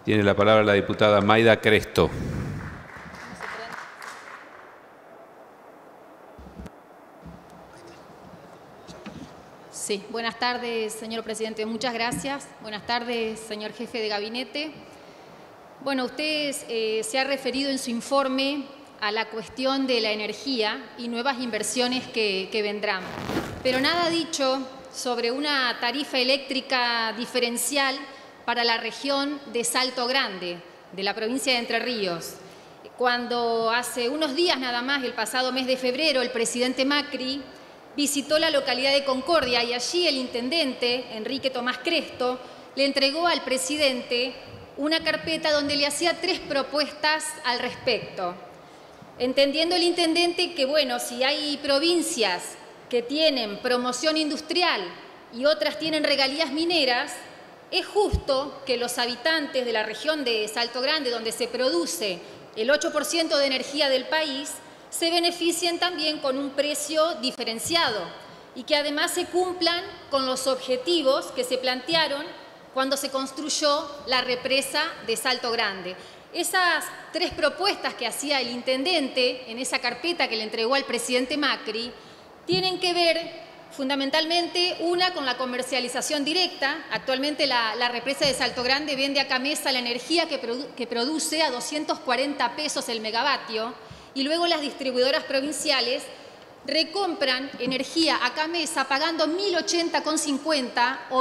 Tiene la palabra la diputada Mayda Cresto. Sí, buenas tardes, señor presidente. Muchas gracias. Buenas tardes, señor jefe de gabinete. Bueno, usted se ha referido en su informe a la cuestión de la energía y nuevas inversiones que vendrán, pero nada ha dicho sobre una tarifa eléctrica diferencial para la región de Salto Grande, de la provincia de Entre Ríos. Cuando hace unos días nada más, el pasado mes de febrero, el presidente Macri visitó la localidad de Concordia y allí el intendente, Enrique Tomás Cresto, le entregó al presidente una carpeta donde le hacía 3 propuestas al respecto. Entendiendo el intendente que, bueno, si hay provincias que tienen promoción industrial y otras tienen regalías mineras, es justo que los habitantes de la región de Salto Grande, donde se produce el 8% de energía del país, se beneficien también con un precio diferenciado y que además se cumplan con los objetivos que se plantearon cuando se construyó la represa de Salto Grande. Esas 3 propuestas que hacía el intendente en esa carpeta que le entregó al presidente Macri tienen que ver fundamentalmente una con la comercialización directa. Actualmente la represa de Salto Grande vende a Camesa la energía que produce a 240 pesos el megavatio y luego las distribuidoras provinciales recompran energía a Camesa pagando 1.080,50 o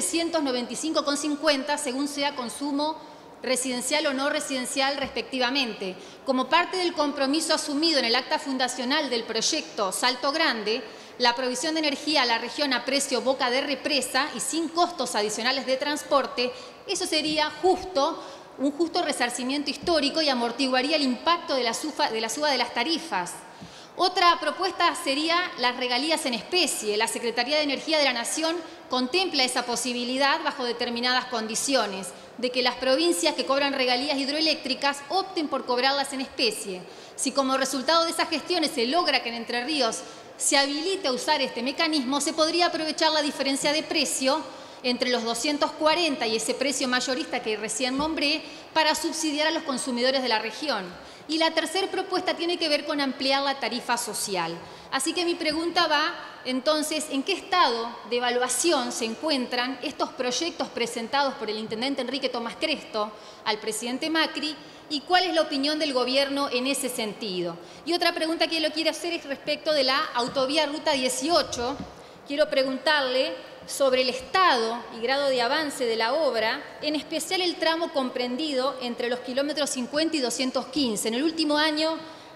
1.395,50 según sea consumo residencial o no residencial respectivamente. Como parte del compromiso asumido en el acta fundacional del proyecto Salto Grande, la provisión de energía a la región a precio boca de represa y sin costos adicionales de transporte, eso sería un justo resarcimiento histórico y amortiguaría el impacto de la suba de las tarifas. Otra propuesta sería las regalías en especie. La Secretaría de Energía de la Nación contempla esa posibilidad bajo determinadas condiciones, de que las provincias que cobran regalías hidroeléctricas opten por cobrarlas en especie. Si como resultado de esas gestiones se logra que en Entre Ríos se habilite a usar este mecanismo, se podría aprovechar la diferencia de precio entre los 240 y ese precio mayorista que recién nombré para subsidiar a los consumidores de la región. Y la tercera propuesta tiene que ver con ampliar la tarifa social. Así que mi pregunta va, entonces, ¿en qué estado de evaluación se encuentran estos proyectos presentados por el intendente Enrique Tomás Cresto al presidente Macri y cuál es la opinión del gobierno en ese sentido? Y otra pregunta que lo quiero hacer es respecto de la autovía Ruta 18. Quiero preguntarle sobre el estado y grado de avance de la obra, en especial el tramo comprendido entre los kilómetros 50 y 215. En el último año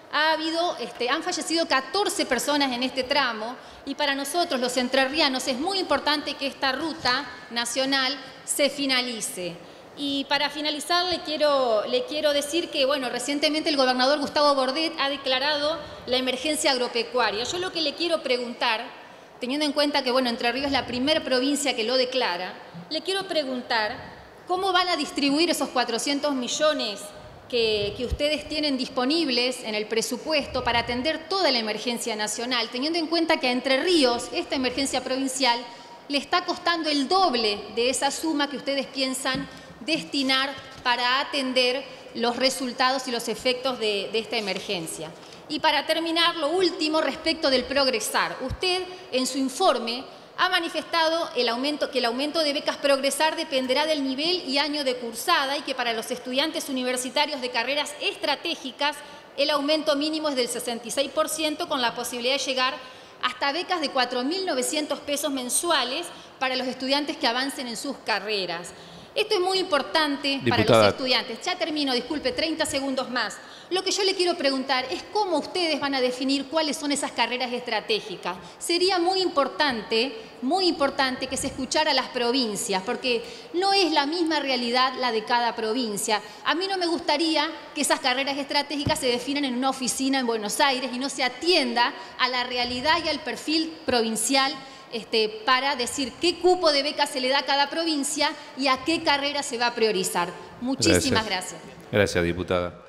han fallecido 14 personas en este tramo y para nosotros, los entrerrianos, es muy importante que esta ruta nacional se finalice. Y para finalizar, le quiero decir que, bueno, recientemente el gobernador Gustavo Bordet ha declarado la emergencia agropecuaria. Yo lo que le quiero preguntar, teniendo en cuenta que, bueno, Entre Ríos es la primera provincia que lo declara, le quiero preguntar cómo van a distribuir esos 400 millones que ustedes tienen disponibles en el presupuesto para atender toda la emergencia nacional, teniendo en cuenta que a Entre Ríos esta emergencia provincial le está costando el doble de esa suma que ustedes piensan destinar para atender los resultados y los efectos de esta emergencia. Y para terminar, lo último respecto del Progresar. Usted, en su informe, ha manifestado que el aumento de becas Progresar dependerá del nivel y año de cursada y que para los estudiantes universitarios de carreras estratégicas el aumento mínimo es del 66% con la posibilidad de llegar hasta becas de 4.900 pesos mensuales para los estudiantes que avancen en sus carreras. Esto es muy importante para los estudiantes. Ya termino, disculpe, 30 segundos más. Lo que yo le quiero preguntar es cómo ustedes van a definir cuáles son esas carreras estratégicas. Sería muy importante que se escuchara a las provincias, porque no es la misma realidad la de cada provincia. A mí no me gustaría que esas carreras estratégicas se definan en una oficina en Buenos Aires y no se atienda a la realidad y al perfil provincial para decir qué cupo de becas se le da a cada provincia y a qué carrera se va a priorizar. Muchísimas gracias. Gracias, diputada.